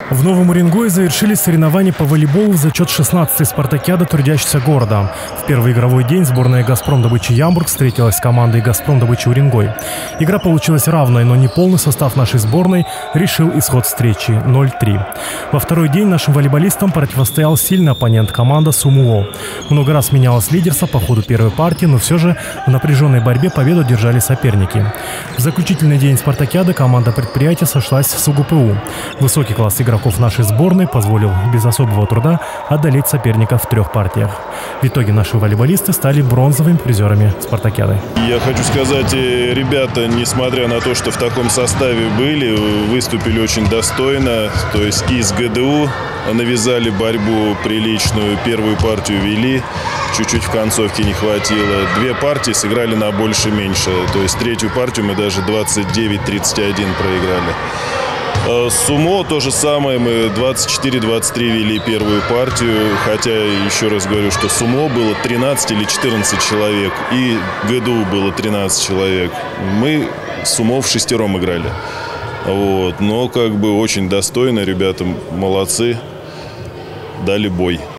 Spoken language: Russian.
В Новом Уренгое завершились соревнования по волейболу в зачет 16-й спартакиады трудящихся города. В первый игровой день сборная «Газпром» добычи Ямбург встретилась с командой «Газпром» добычи Уренгой. Игра получилась равной, но неполный состав нашей сборной решил исход встречи 0-3. Во второй день нашим волейболистам противостоял сильный оппонент — команда «Сумуо». Много раз менялось лидерство по ходу первой партии, но все же в напряженной борьбе победу держали соперники. В заключительный день спартакиады команда предприятия сошлась с УГПУ. Высокий класс игроков нашей сборной позволил без особого труда одолеть соперников в 3 партиях. В итоге наши волейболисты стали бронзовыми призерами спартакиады. Я хочу сказать, ребята, несмотря на то, что в таком составе были, выступили очень достойно. То есть из ГДУ навязали борьбу приличную, первую партию вели, чуть-чуть в концовке не хватило. 2 партии сыграли на больше-меньше. То есть 3-ю партию мы даже 29-31 проиграли. Сумо то же самое, мы 24-23 вели первую партию, хотя, еще раз говорю, что Сумо было 13 или 14 человек, и ГДУ было 13 человек. Мы Сумо в 6-ром играли. Вот. Но как бы очень достойно, ребята молодцы, дали бой.